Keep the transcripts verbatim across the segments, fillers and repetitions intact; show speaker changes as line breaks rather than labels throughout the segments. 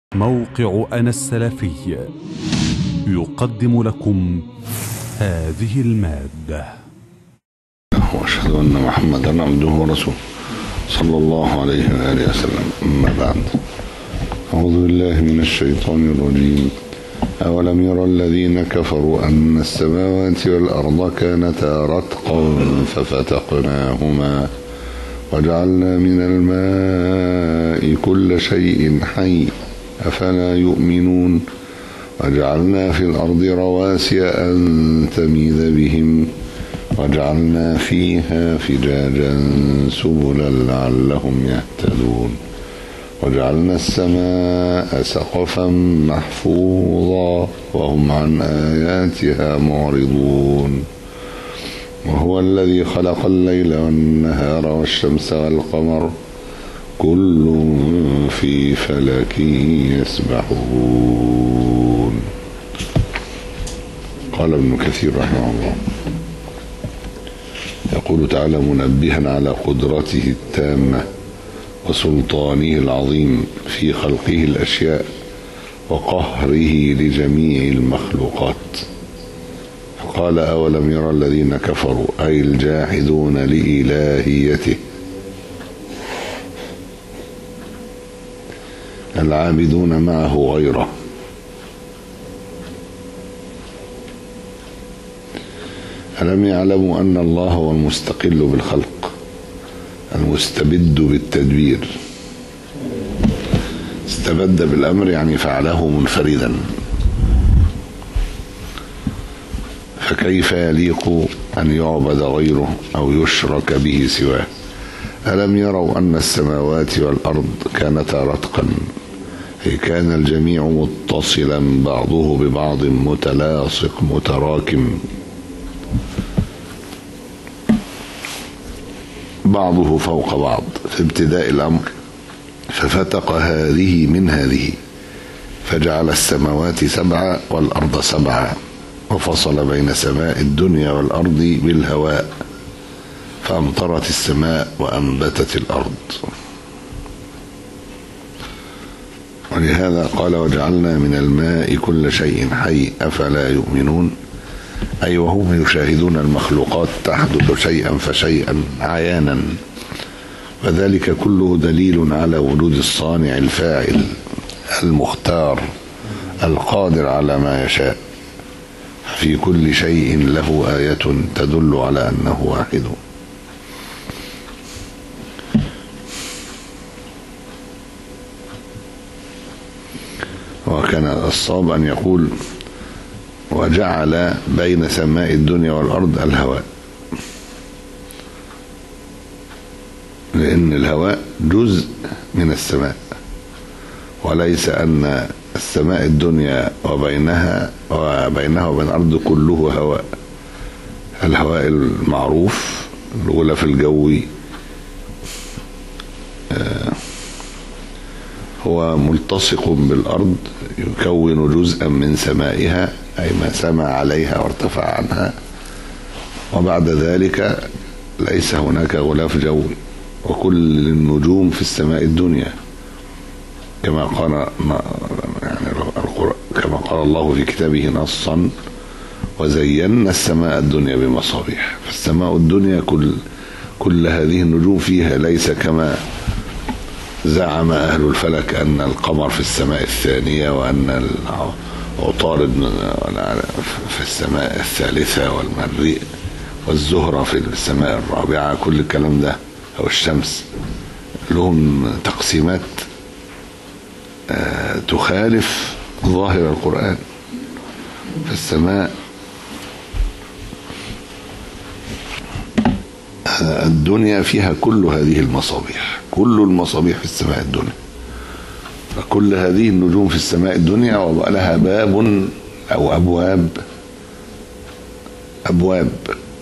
موقع أنا السلفي يقدم لكم هذه المادة.
وأشهد أن محمدا عبده ورسوله صلى الله عليه وآله وسلم. أما بعد، أعوذ بالله من الشيطان الرجيم. أولم يرى الذين كفروا أن السماوات والأرض كانتا رتقا ففتقناهما وجعلنا من الماء كل شيء حي أفلا يؤمنون وجعلنا في الأرض رواسي أن تميد بهم وجعلنا فيها فجاجا سبلا لعلهم يهتدون وجعلنا السماء سقفا محفوظا وهم عن آياتها معرضون وهو الذي خلق الليل والنهار والشمس والقمر كل في فلك يسبحون. قال ابن كثير رحمه الله، يقول تعالى منبها على قدرته التامة وسلطانه العظيم في خلقه الأشياء وقهره لجميع المخلوقات، فقال أولم يرى الذين كفروا أي الجاحدون لإلهيته العابدون معه غيره ألم يعلموا أن الله هو المستقل بالخلق المستبد بالتدبير. استبد بالأمر يعني فعله منفردا، فكيف يليق أن يعبد غيره أو يشرك به سواه. ألم يروا أن السماوات والأرض كانتا رتقا، أي كان الجميع متصلا بعضه ببعض متلاصق متراكم، بعضه فوق بعض في ابتداء الأمر، ففتق هذه من هذه فجعل السماوات سبعة والأرض سبعة وفصل بين سماء الدنيا والأرض بالهواء فأمطرت السماء وأنبتت الأرض. ولهذا قال وجعلنا من الماء كل شيء حي أفلا يؤمنون، أي وهم يشاهدون المخلوقات تحدث شيئا فشيئا عيانا، وذلك كله دليل على وجود الصانع الفاعل المختار القادر على ما يشاء، في كل شيء له آية تدل على أنه واحد. وكان الصواب أن يقول وجعل بين سماء الدنيا والأرض الهواء، لأن الهواء جزء من السماء، وليس أن السماء الدنيا وبينها وبينها وبين الأرض كله هواء. الهواء المعروف الغلاف الجوي هو ملتصق بالأرض يكون جزءا من سمائها، أي ما سما عليها وارتفع عنها، وبعد ذلك ليس هناك غلاف جوي، وكل النجوم في السماء الدنيا كما قال يعني كما قال الله في كتابه نصا وزينا السماء الدنيا بمصابيح. فالسماء الدنيا كل كل هذه النجوم فيها، ليس كما زعم أهل الفلك أن القمر في السماء الثانية وأن عطارد في السماء الثالثة والمريء والزهرة في السماء الرابعة. كل الكلام ده أو الشمس لهم تقسيمات تخالف ظاهر القرآن. فالسماء الدنيا فيها كل هذه المصابيح، كل المصابيح في السماء الدنيا، فكل هذه النجوم في السماء الدنيا ولها باب أو أبواب أبواب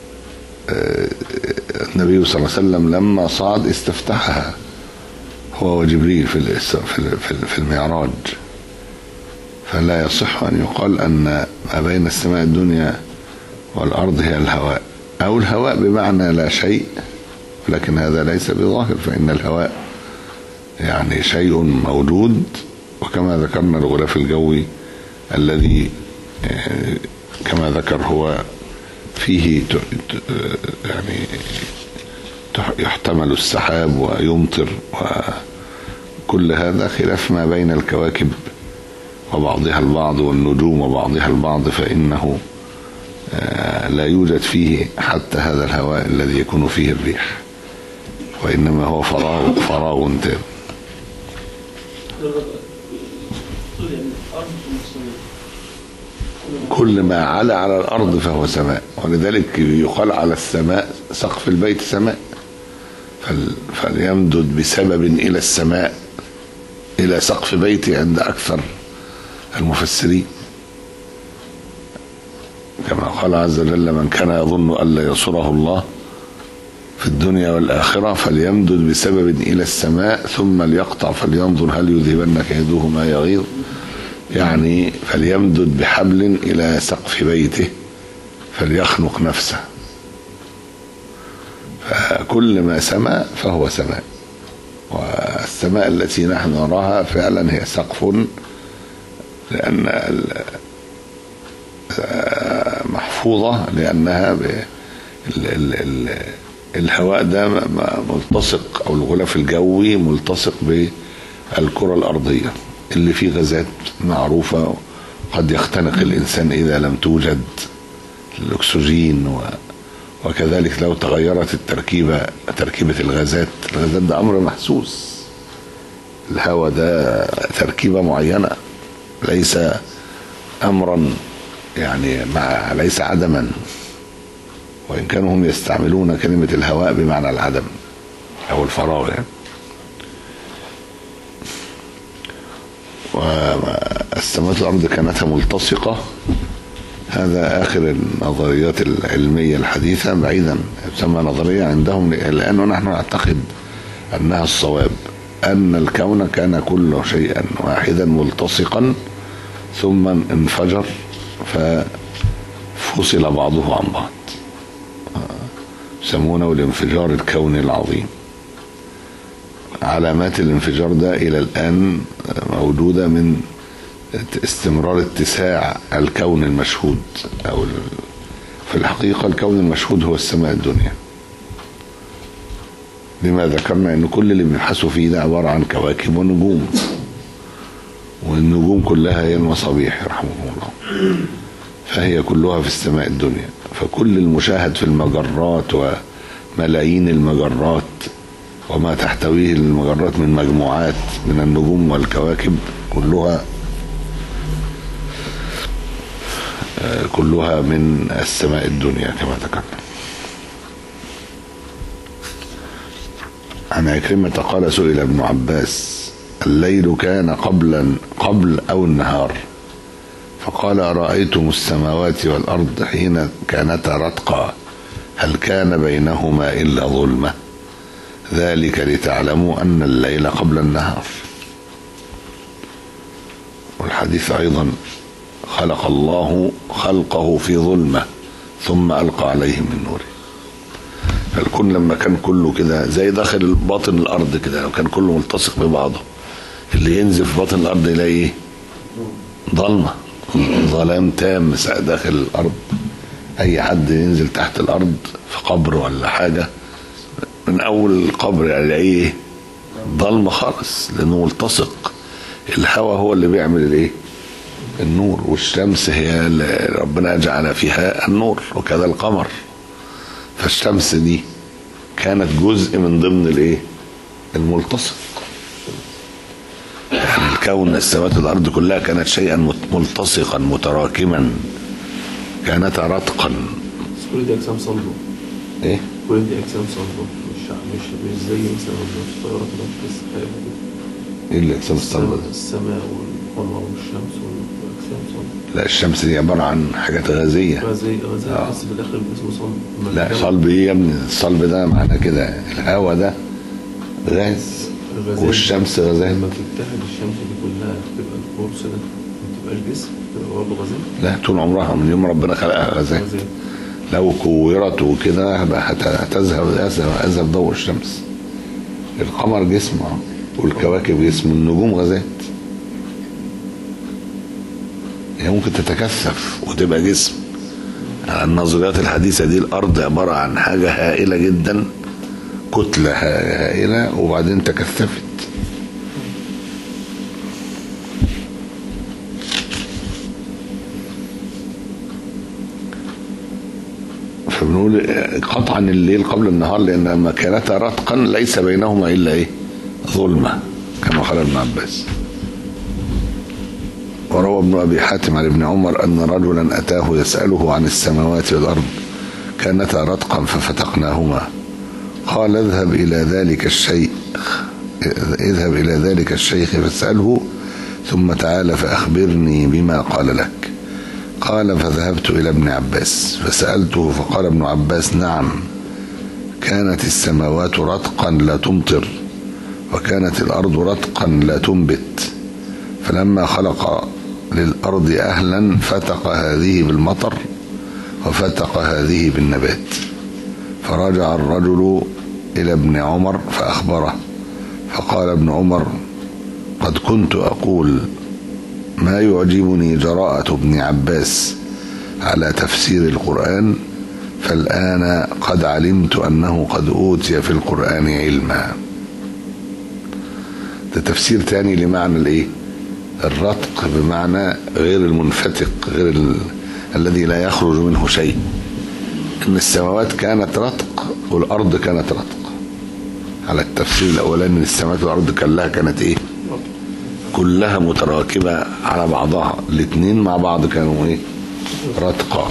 النبي صلى الله عليه وسلم لما صعد استفتحها هو وجبريل في في المعراج، فلا يصح أن يقال أن ما بين السماء الدنيا والأرض هي الهواء، أو الهواء بمعنى لا شيء، لكن هذا ليس بظاهر، فإن الهواء يعني شيء موجود وكما ذكرنا الغلاف الجوي الذي كما ذكر هو فيه يعني يحتمل السحاب ويمطر، وكل هذا خلاف ما بين الكواكب وبعضها البعض والنجوم وبعضها البعض، فإنه لا يوجد فيه حتى هذا الهواء الذي يكون فيه الريح، وإنما هو فراغ فراغ تام. كل ما علا على الأرض فهو سماء، ولذلك يقال على السماء سقف البيت سماء، فليمدد بسبب إلى السماء إلى سقف بيتي عند أكثر المفسرين، كما قال عز وجل: من كان يظن أن لا ينصره الله في الدنيا والآخرة فليمدد بسبب إلى السماء ثم ليقطع فلينظر هل يذهبن كيده ما يغيظ، يعني فليمدد بحبل إلى سقف بيته فليخنق نفسه. فكل ما سماء فهو سماء، والسماء التي نحن نراها فعلا هي سقف، لأن محفوظة لأنها الهواء ده ملتصق، أو الغلاف الجوي ملتصق بالكرة الأرضية اللي فيه غازات معروفة قد يختنق الإنسان إذا لم توجد الأكسجين، وكذلك لو تغيرت التركيبة تركيبة الغازات الغازات ده أمر محسوس. الهواء ده تركيبة معينة، ليس أمرا يعني مع ليس عدما، وإن كانوا هم يستعملون كلمة الهواء بمعنى العدم أو الفراغ يعني. والسماوات والأرض كانتا ملتصقة، هذا آخر النظريات العلمية الحديثة، بعيدا تسمى نظرية عندهم، لأنه نحن نعتقد أنها الصواب، أن الكون كان كل شيئا واحدا ملتصقا ثم انفجر ففصل بعضه عن بعض، يسمونه الانفجار الكوني العظيم. علامات الانفجار ده إلى الآن موجودة من استمرار اتساع الكون المشهود، أو في الحقيقة الكون المشهود هو السماء الدنيا، لما ذكرنا أن كل اللي بنبحثوا فيه ده عبارة عن كواكب ونجوم، والنجوم كلها هي المصابيح رحمه الله، فهي كلها في السماء الدنيا. فكل المشاهد في المجرات وملايين المجرات وما تحتويه المجرات من مجموعات من النجوم والكواكب كلها كلها من السماء الدنيا كما ذكرنا. عن عكرمة قال: سئل ابن عباس: الليل كان قبل قبل أو النهار؟ فقال: أرأيتم السماوات والأرض حين كانتا رتقا هل كان بينهما إلا ظلمة؟ ذلك لتعلموا أن الليل قبل النهار. والحديث أيضا: خلق الله خلقه في ظلمة ثم ألقى عليه من نوره. فالكون لما كان كله كده زي داخل باطن الأرض كده، لو كان كله ملتصق ببعضه، اللي ينزل في باطن الأرض يلاقي ايه؟ ضلمة، ظلام تام داخل الأرض. أي حد ينزل تحت الأرض في قبر ولا حاجة، من أول القبر يعني ايه؟ ضلمة خالص، لأنه ملتصق. الهواء هو اللي بيعمل الايه؟ النور، والشمس هي اللي ربنا جعل فيها النور، وكذا القمر. فالشمس دي كانت جزء من ضمن الايه؟ الملتصق. يعني الكون السماوات والارض كلها كانت شيئا ملتصقا متراكما، كانت رتقا.
كل دي اجسام صلبه.
ايه؟
كل دي اجسام صلبه، مش مش مش زي مثلا الطيارات اللي بتسحب.
ايه الاجسام الصلبه؟
السماء والقمر والشمس والاجسام صلبه.
لا، الشمس دي عباره عن حاجات غازيه.
غازيه غازيه آه. بس بالاخر اسمه صلب.
لا، صلب ايه يا ابني؟ الصلب ده معناه كده الهواء ده غاز والشمس غازات.
لما بتتحد الشمس دي كلها بتبقى القرص ده ما بتبقاش جسم، بتبقى برضه غازات.
لا، طول عمرها من يوم ربنا خلقها غازات. لو كورت وكده هتذهب يذهب ضوء الشمس. القمر جسم والكواكب جسم، النجوم غازات. هي ممكن تتكثف وتبقى جسم. على النظريات الحديثة دي الأرض عبارة عن حاجة هائلة جدا، كتلة هائلة وبعدين تكثفت. فبنقول قطعا الليل قبل النهار، لأن لما كانتا رتقا ليس بينهما إلا إيه؟ ظلمة، كما قال ابن عباس. وروى ابن أبي حاتم عن ابن عمر أن رجلا أتاه يسأله عن السماوات والأرض كانتا رتقا ففتقناهما، قال اذهب إلى ذلك الشيخ اذهب إلى ذلك الشيخ فاسأله ثم تعال فأخبرني بما قال لك. قال فذهبت إلى ابن عباس فسألته فقال ابن عباس نعم، كانت السماوات رتقا لا تمطر وكانت الأرض رتقا لا تنبت، فلما خلق للأرض أهلا فتق هذه بالمطر وفتق هذه بالنبات. فرجع الرجل إلى ابن عمر فأخبره، فقال ابن عمر قد كنت أقول ما يعجبني جراءة ابن عباس على تفسير القرآن، فالآن قد علمت أنه قد أوتي في القرآن علما. ده تفسير تاني لمعنى الايه؟ الرتق، بمعنى غير المنفتق، غير ال... الذي لا يخرج منه شيء. ان السماوات كانت رتق والارض كانت رتق. على التفسير الاولاني ان السماوات والارض كلها كانت ايه؟ كلها متراكبة على بعضها، الاثنين مع بعض كانوا ايه؟ رتقا.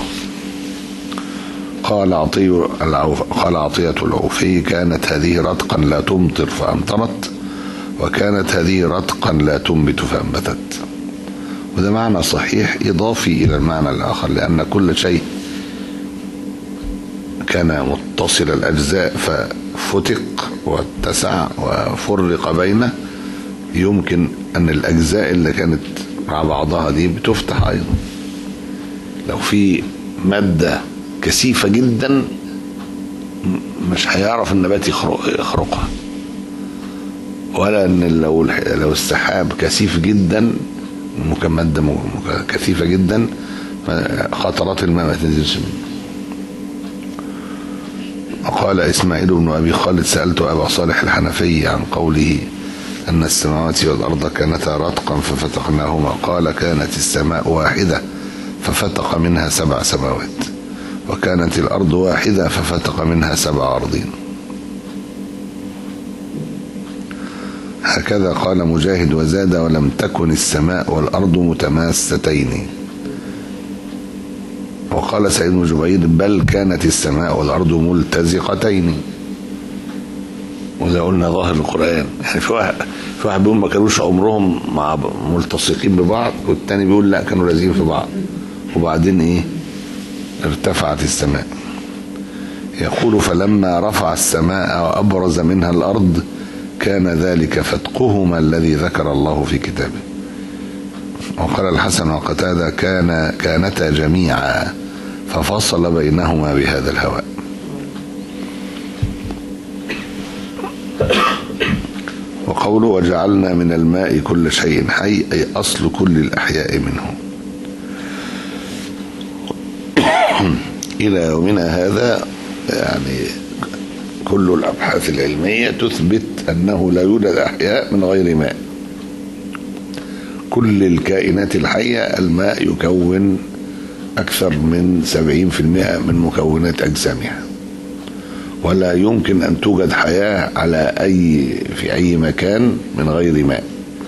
قال عطية قال عطية العوفي كانت هذه رتقا لا تمطر فأمطرت وكانت هذه رتقا لا تنبت فأنبتت. وده معنى صحيح إضافي إلى المعنى الآخر، لأن كل شيء كان متصل الأجزاء ففتق واتسع وفرق بينه، يمكن أن الأجزاء اللي كانت مع بعضها دي بتفتح أيضا. لو في مادة كثيفة جدا مش هيعرف النبات يخرقها، ولا ان لو لو السحاب كثيف جدا ممكن ماده كثيفه جدا خطرات الماء ما تنزلش منه. وقال اسماعيل بن ابي خالد سالت ابا صالح الحنفي عن قوله ان السماوات والارض كانتا رتقا ففتقناهما، قال كانت السماء واحده ففتق منها سبع سماوات وكانت الارض واحده ففتق منها سبع ارضين. هكذا قال مجاهد وزاد ولم تكن السماء والأرض متماستين. وقال سعيد بن جبير بل كانت السماء والأرض ملتزقتين. وده قلنا ظاهر القرآن، يعني في واحد في واحد بيقول ما كانوش عمرهم مع ملتصقين ببعض، والتاني بيقول لا كانوا لازقين في بعض وبعدين ايه ارتفعت السماء. يقول فلما رفع السماء وأبرز منها الأرض كان ذلك فتقهما الذي ذكر الله في كتابه. وقال الحسن وقتادة كان كانتا جميعا ففصل بينهما بهذا الهواء. وقوله وجعلنا من الماء كل شيء حي أي أصل كل الأحياء منه. إلى يومنا هذا يعني كل الأبحاث العلمية تثبت أنه لا يوجد أحياء من غير ماء. كل الكائنات الحية الماء يكون أكثر من سبعين بالمئة من مكونات أجسامها، ولا يمكن أن توجد حياة على أي في أي مكان من غير ماء.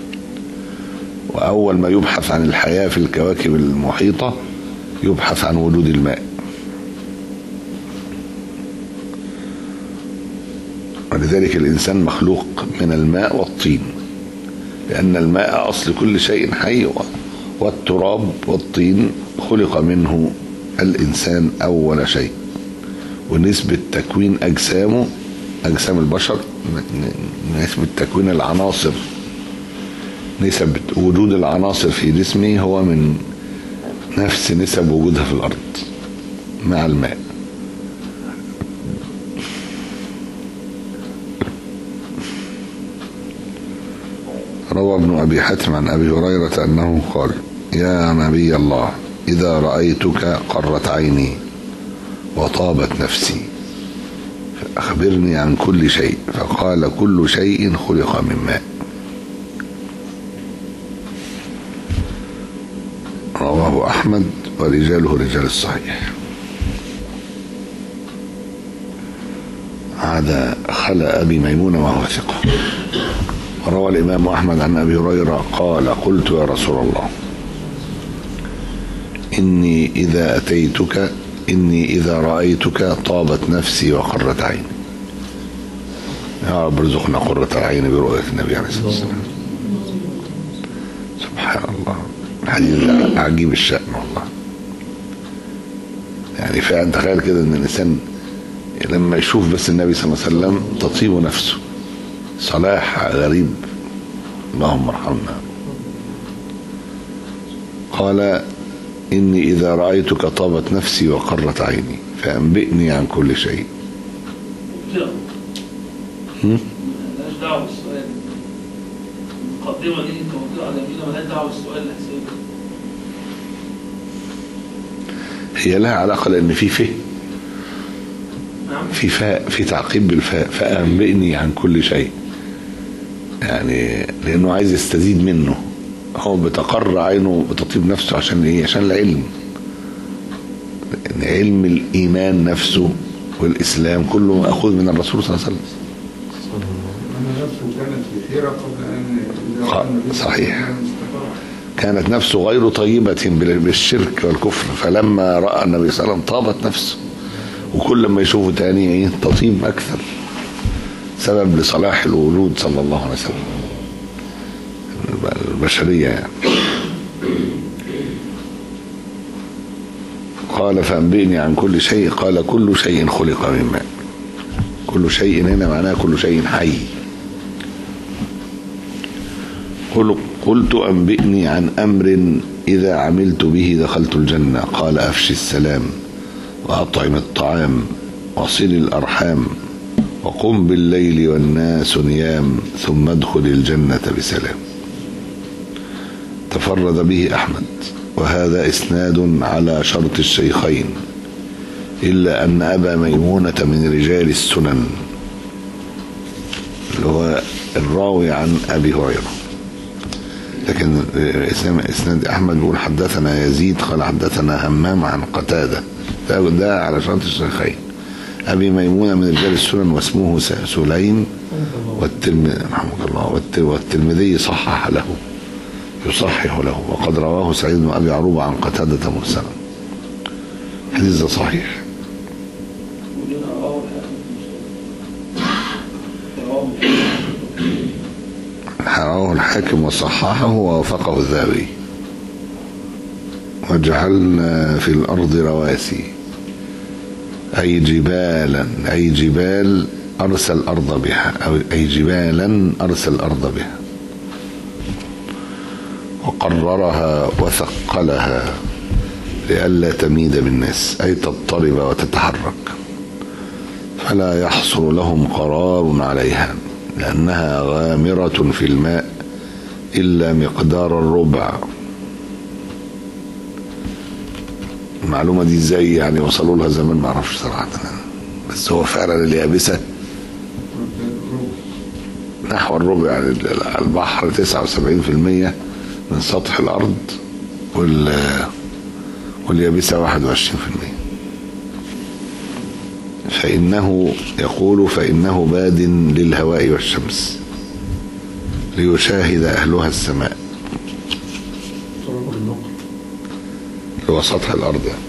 وأول ما يبحث عن الحياة في الكواكب المحيطة يبحث عن وجود الماء. ولذلك الإنسان مخلوق من الماء والطين، لأن الماء أصل كل شيء حي، والتراب والطين خلق منه الإنسان أول شيء. ونسبة تكوين أجسامه أجسام البشر نسبة تكوين العناصر، نسبة وجود العناصر في جسمه هو من نفس نسب وجودها في الأرض مع الماء. روى ابن أبي حاتم عن أبي هريرة أنه قال يا نبي الله إذا رأيتك قرت عيني وطابت نفسي فأخبرني عن كل شيء. فقال كل شيء خلق من ماء. رواه أحمد ورجاله رجال الصحيح. هذا خلى أبي ميمونة وهو ثقة. وروى الإمام أحمد عن أبي هريرة قال قلت يا رسول الله إني إذا أتيتك إني إذا رأيتك طابت نفسي وقرت عيني. يا رب ارزقنا قرة العين برؤية النبي عليه الصلاة والسلام. سبحان الله، الحديث عجيب الشأن والله. يعني فعلا تخيل كده ان الانسان لما يشوف بس النبي صلى الله عليه وسلم تطيب نفسه. صلاح غريب. اللهم ارحمنا. قال إني إذا رأيتك طابت نفسي وقرت عيني فأنبئني عن كل شيء.
مالهاش دعوه بالسؤال. المقدمه دي انت قلتها جميله، مالهاش دعوه بالسؤال اللي هسأله.
هي لها علاقه لان في فه
نعم.
في فاء، في تعقيب بالفاء. فأنبئني عن كل شيء، يعني لانه عايز يستزيد منه. هو بتقر عينه بتطيب نفسه عشان ايه؟ عشان العلم. لان علم الايمان نفسه والاسلام كله ماخوذ من الرسول صلى الله عليه وسلم. صحيح. كانت نفسه غير طيبة بالشرك والكفر، فلما رأى النبي صلى الله عليه وسلم طابت نفسه، وكل ما يشوفه تاني ايه تطيب أكثر. سبب لصلاح الوجود صلى الله عليه وسلم، البشرية يعني. قال فأنبئني عن كل شيء. قال كل شيء خلق من ماء. كل شيء هنا معناه كل شيء حي. قلت أنبئني عن أمر إذا عملت به دخلت الجنة. قال أفشي السلام وأطعم الطعام وصل الأرحام وقم بالليل والناس نيام ثم ادخل الجنة بسلام. تفرد به أحمد، وهذا إسناد على شرط الشيخين، إلا أن أبا ميمونة من رجال السنن اللي هو الراوي عن أبي هريرة. لكن إسناد أحمد بيقول حدثنا يزيد قال حدثنا همام عن قتادة، ده على شرط الشيخين. أبي ميمونة من رجال السنن واسمه سليم، والترمذي رحمه الله والترمذي صحح له يصحح له، وقد رواه سعيد بن أبي عروبة عن قتادة مرسلا. حديث صحيح. رواه الحاكم وصححه ووافقه الذهبي. وجعلنا في الأرض رواسي أي جبالا، أي جبال أرسل الأرض بها، أو أي جبالا أرسل الأرض بها، وقررها وثقلها لئلا تميد بالناس، أي تضطرب وتتحرك، فلا يحصل لهم قرار عليها لأنها غامرة في الماء إلا مقدار الربع. المعلومة دي ازاي يعني وصلوا لها زمان ما اعرفش صراحة، بس هو فعلا اليابسة نحو الربع. يعني البحر تسعة وسبعين في المية من سطح الأرض، واليابسة واحد وعشرين في المية. فإنه يقول فإنه باد للهواء والشمس ليشاهد أهلها السماء. هو سطح الأرض يعني.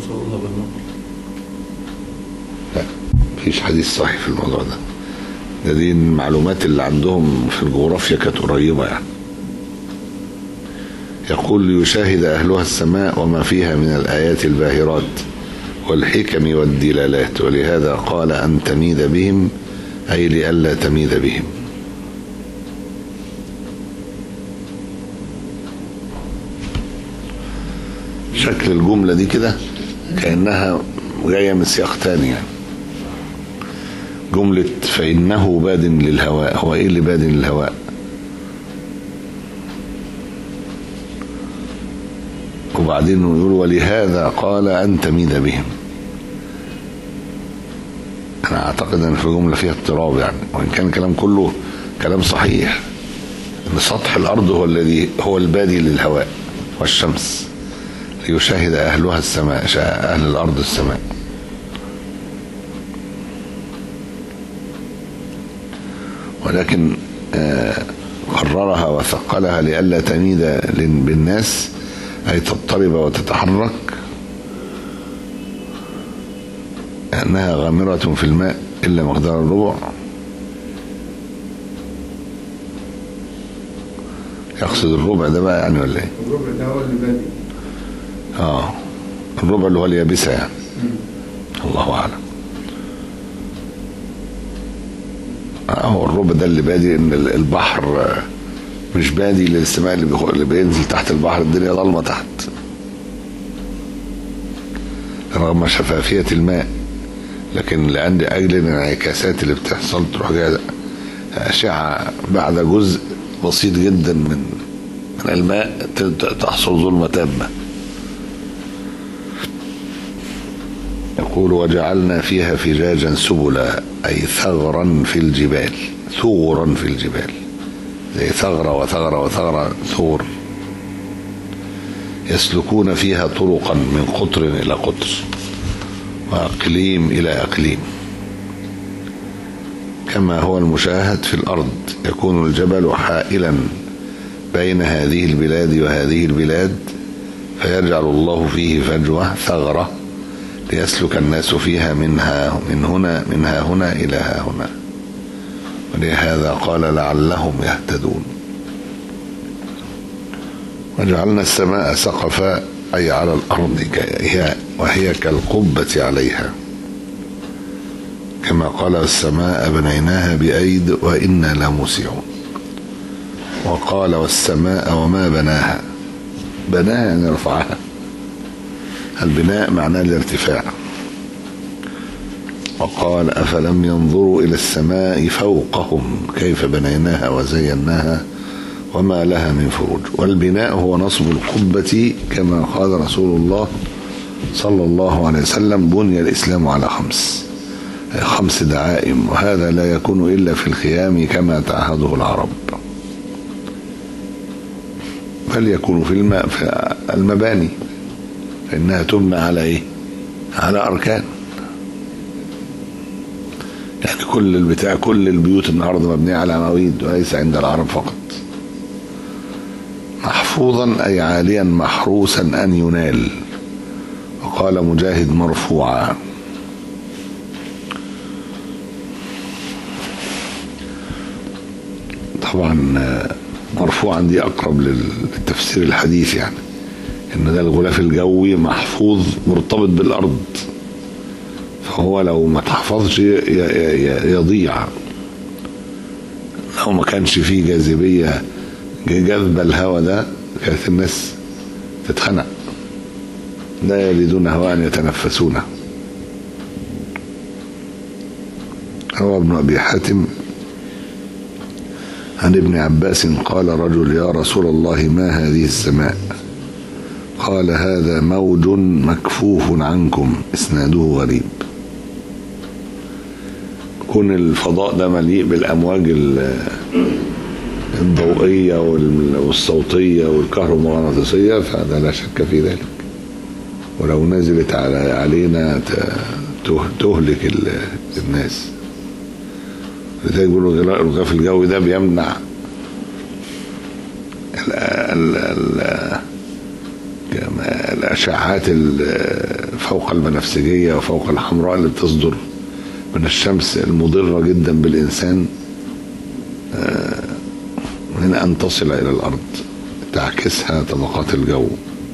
لا مفيش حديث صحيح في الموضوع ده. ده دي المعلومات اللي عندهم في الجغرافيا كانت قريبة يعني. يقول ليشاهد أهلها السماء وما فيها من الآيات الباهرات والحكم والدلالات، ولهذا قال أن تميد بهم، أي لئلا تميد بهم. شكل الجملة دي كده كأنها جاية من سياق تاني يعني. جملة فإنه باد للهواء، هو إيه اللي باد للهواء؟ وبعدين يقول ولهذا قال أن تميد بهم. أنا أعتقد أن في جملة فيها اضطراب يعني، وإن كان الكلام كله كلام صحيح، أن سطح الأرض هو الذي هو البادي للهواء والشمس ليشاهد أهلها السماء، أهل الأرض السماء. ولكن قررها وثقلها لئلا تميد بالناس، أي تضطرب وتتحرك، أنها غامرة في الماء إلا مقدار الربع. يقصد الربع ده بقى يعني ولا ايه؟
الربع ده هو اللي بادي.
اه الربع اللي هو اليابسة يعني. م. الله أعلم. اه هو الربع ده اللي بادي، ان البحر مش بادي للسماء اللي, اللي بينزل تحت البحر، الدنيا ظلمة تحت رغم شفافية الماء، لكن لأن أجل الانعكاسات اللي بتحصل تروح جاية أشعة بعد جزء بسيط جدا من من الماء تحصل ظلمة تامة. يقول وجعلنا فيها فجاجا سبلا، أي ثغرا في الجبال، ثغرا في الجبال، زي ثغرة وثغرة وثغرة ثغر، يسلكون فيها طرقا من قطر إلى قطر وأقليم إلى أقليم، كما هو المشاهد في الأرض. يكون الجبل حائلا بين هذه البلاد وهذه البلاد، فيجعل الله فيه فجوة ثغرة ليسلك الناس فيها منها من هنا منها هنا إلى ها هنا. ولهذا قال لعلهم يهتدون. وجعلنا السماء سقفا، أي على الأرض، وهي كالقبة عليها، كما قال السماء بنيناها بأيد وإنا لموسعون. وقال والسماء وما بناها، بناها يعني رفعها، البناء معناه الارتفاع. وقال أفلم ينظروا إلى السماء فوقهم كيف بنيناها وزيناها وما لها من فروج. والبناء هو نصب القبة، كما قال رسول الله صلى الله عليه وسلم بني الإسلام على خمس خمس دعائم، وهذا لا يكون إلا في الخيام كما تعهده العرب، بل يكون في الماء في المباني، فإنها تبنى على إيه؟ على أركان. يعني كل البتاع كل البيوت النهارده مبنية على عواميد، وليس عند العرب فقط. محفوظا أي عاليا محروسا أن ينال. وقال مجاهد مرفوعا. طبعا مرفوعا دي أقرب للتفسير الحديث، يعني إن ده الغلاف الجوي محفوظ مرتبط بالأرض، فهو لو ما تحفظش يضيع. لو ما كانش فيه جاذبية جذب الهواء ده كانت الناس تتخنق. لا يجدون هواء يتنفسونه. روى ابن أبي حاتم عن ابن عباس قال رجل يا رسول الله ما هذه السماء؟ قال هذا موج مكفوف عنكم، اسناده غريب. كون الفضاء ده مليء بالأمواج الضوئية والصوتية والكهرومغناطيسية فهذا لا شك في ذلك، ولو نزلت علينا تهلك الناس. لذلك يقولوا الغلاف الجوي ده بيمنع ال ال ال الأشعات فوق البنفسجية وفوق الحمراء اللي بتصدر من الشمس المضرة جدا بالإنسان من أن تصل إلى الأرض، تعكسها طبقات الجو.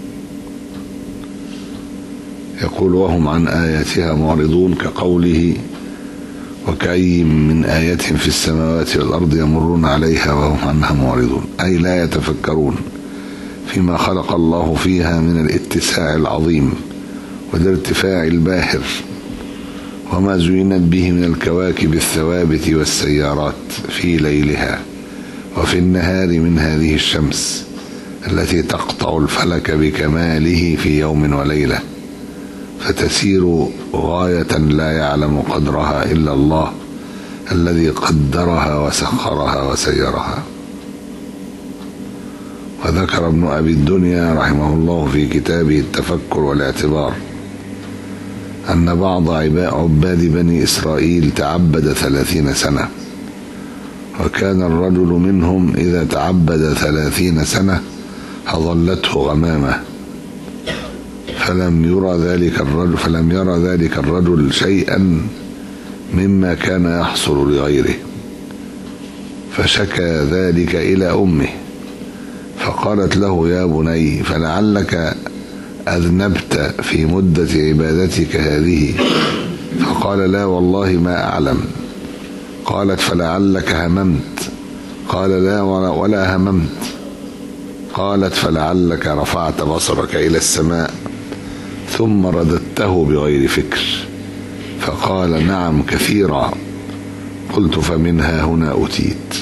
يقول وهم عن آياتها معرضون، كقوله وكأي من آية في السماوات والأرض يمرون عليها وهم عنها معرضون، أي لا يتفكرون فيما خلق الله فيها من الاتساع العظيم والارتفاع الباهر، وما زينت به من الكواكب الثوابت والسيارات في ليلها وفي النهار من هذه الشمس التي تقطع الفلك بكماله في يوم وليلة، فتسير غاية لا يعلم قدرها إلا الله الذي قدرها وسخرها وسيرها. وذكر ابن أبي الدنيا رحمه الله في كتابه التفكر والاعتبار أن بعض عباد بني إسرائيل تعبد ثلاثين سنة، وكان الرجل منهم إذا تعبد ثلاثين سنة أظلته غمامة، فلم يرى ذلك الرجل فلم يرى ذلك الرجل شيئا مما كان يحصل لغيره، فشكى ذلك إلى أمه فقالت له: يا بني، فلعلك أذنبت في مدة عبادتك هذه؟ فقال: لا والله ما أعلم. قالت: فلعلك هممت؟ قال: لا ولا هممت. قالت: فلعلك رفعت بصرك إلى السماء ثم رددته بغير فكر؟ فقال: نعم كثيرا. قلت: فمنها هنا أتيت.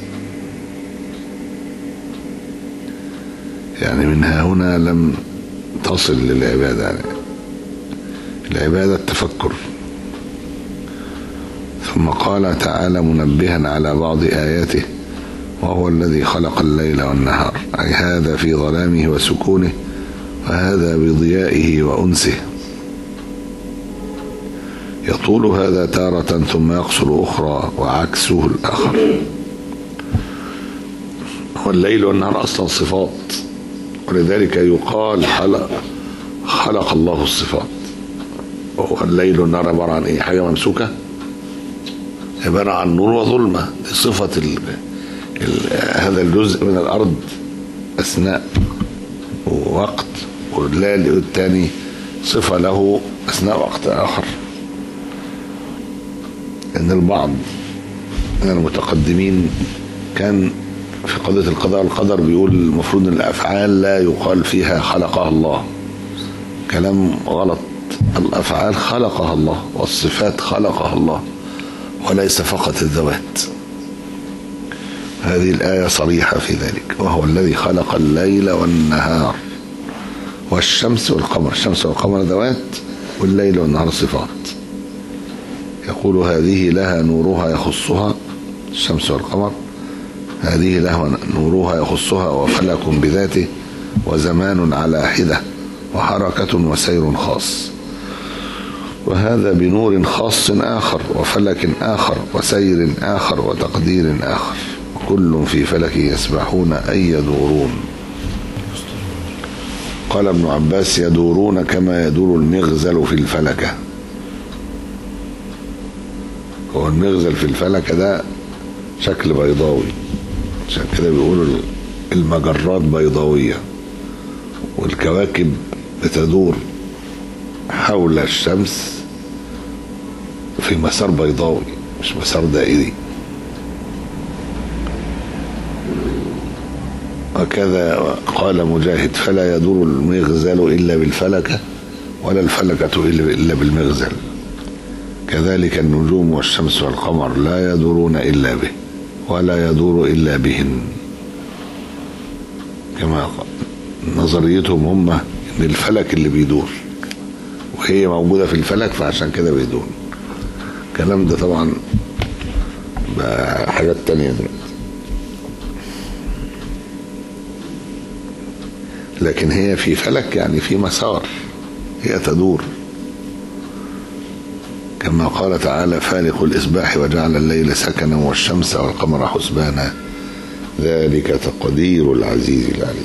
يعني منها هنا لم تصل للعبادة، يعني العبادة التفكر. ثم قال تعالى منبها على بعض آياته: وهو الذي خلق الليل والنهار، أي هذا في ظلامه وسكونه، وهذا بضيائه وأنسه. يطول هذا تارة ثم يقصر أخرى، وعكسه الآخر. والليل والنهار أصلا صفات، ولذلك يقال خلق, خلق الله الصفات. وهو الليل والنهار عبارة عن إيه؟ حاجة ممسوكة، عبارة عن نور وظلمة. دي صفة ال ال هذا الجزء من الأرض أثناء وقت، والليل الثاني صفة له أثناء وقت آخر. إن البعض من المتقدمين كان في قضية القضاء والقدر بيقول المفروض ان الافعال لا يقال فيها خلقها الله، كلام غلط. الافعال خلقها الله، والصفات خلقها الله، وليس فقط الذوات. هذه الآية صريحة في ذلك. وهو الذي خلق الليل والنهار والشمس والقمر. الشمس والقمر ذوات، والليل والنهار صفات. يقول: هذه لها نورها يخصها، الشمس والقمر، هذه له نورها يخصها، وفلك بذاته، وزمان على حدة، وحركة وسير خاص. وهذا بنور خاص آخر، وفلك آخر، وسير آخر، وتقدير آخر، كل في فلك يسبحون أي يدورون. قال ابن عباس: يدورون كما يدور المغزل في الفلكة. هو المغزل في الفلكة ده شكل بيضاوي، عشان كده بيقولوا المجرات بيضاوية، والكواكب بتدور حول الشمس في مسار بيضاوي، مش مسار دائري. وكذا قال مجاهد: فلا يدور المغزل إلا بالفلكة، ولا الفلكة إلا بالمغزل. كذلك النجوم والشمس والقمر لا يدورون إلا به، ولا يدور إلا بهن. كما نظريتهم هم إن الفلك اللي بيدور، وهي موجودة في الفلك، فعشان كده بيدور. الكلام ده طبعا بقى حاجات تانية دلوقتي، لكن هي في فلك، يعني في مسار، هي تدور. كما قال تعالى: فالق الإصباح وجعل الليل سكنا والشمس والقمر حسبانا ذلك تقدير العزيز العليم.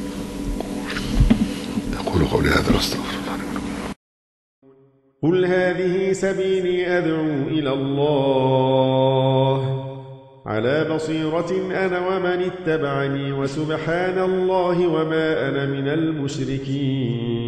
أقول قولي هذا واستغفر الله.
قل هذه سبيلي أدعو إلى الله على بصيرة أنا ومن اتبعني، وسبحان الله وما أنا من المشركين.